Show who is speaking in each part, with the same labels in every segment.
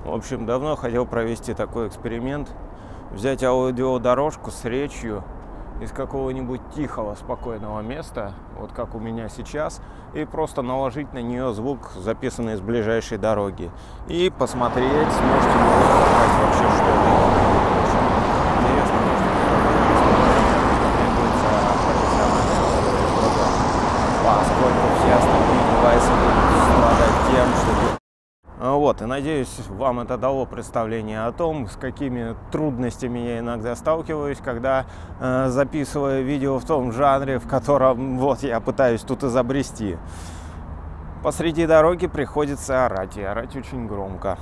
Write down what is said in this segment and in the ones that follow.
Speaker 1: В общем, давно хотел провести такой эксперимент. Взять аудиодорожку с речью из какого-нибудь тихого, спокойного места, вот как у меня сейчас, и просто наложить на нее звук, записанный с ближайшей дороги. И посмотреть, сможете ли вы понять вообще что-то. Интересно, поскольку все остальные девайсы будут страдать тем, что... Вот, и надеюсь, вам это дало представление о том, с какими трудностями я иногда сталкиваюсь, когда записываю видео в том жанре, в котором вот я пытаюсь тут изобрести. Посреди дороги приходится орать, и орать очень громко.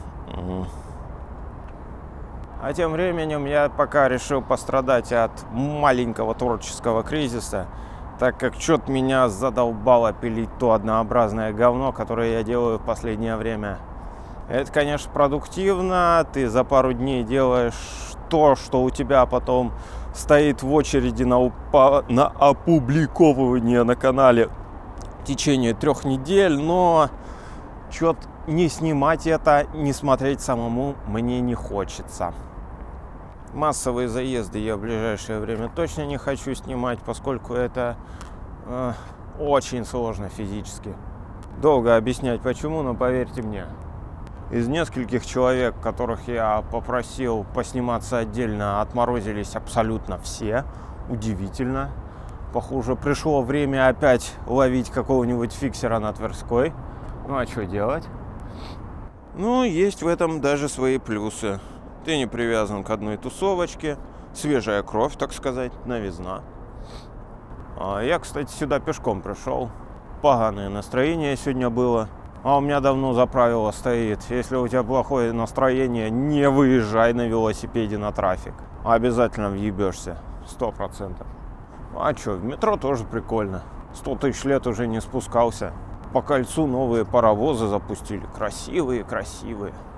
Speaker 1: А тем временем я пока решил пострадать от маленького творческого кризиса, так как что-то меня задолбало пилить то однообразное говно, которое я делаю в последнее время. Это, конечно, продуктивно, ты за пару дней делаешь то, что у тебя потом стоит в очереди на опубликовывание на канале в течение 3 недель, но что-то не снимать это, не смотреть самому мне не хочется. Массовые заезды я в ближайшее время точно не хочу снимать, поскольку это очень сложно физически. Долго объяснять почему, но поверьте мне. Из нескольких человек, которых я попросил посниматься отдельно, отморозились абсолютно все. Удивительно. Похоже, пришло время опять ловить какого-нибудь фиксера на Тверской. Ну а что делать? Ну, есть в этом даже свои плюсы. Ты не привязан к одной тусовочке, свежая кровь, так сказать, новизна. Я, кстати, сюда пешком пришел. Поганое настроение сегодня было. А у меня давно за правило стоит: если у тебя плохое настроение, не выезжай на велосипеде на трафик. Обязательно въебешься, 100%. А что, в метро тоже прикольно. 100 000 лет уже не спускался. По кольцу новые паровозы запустили. Красивые, красивые.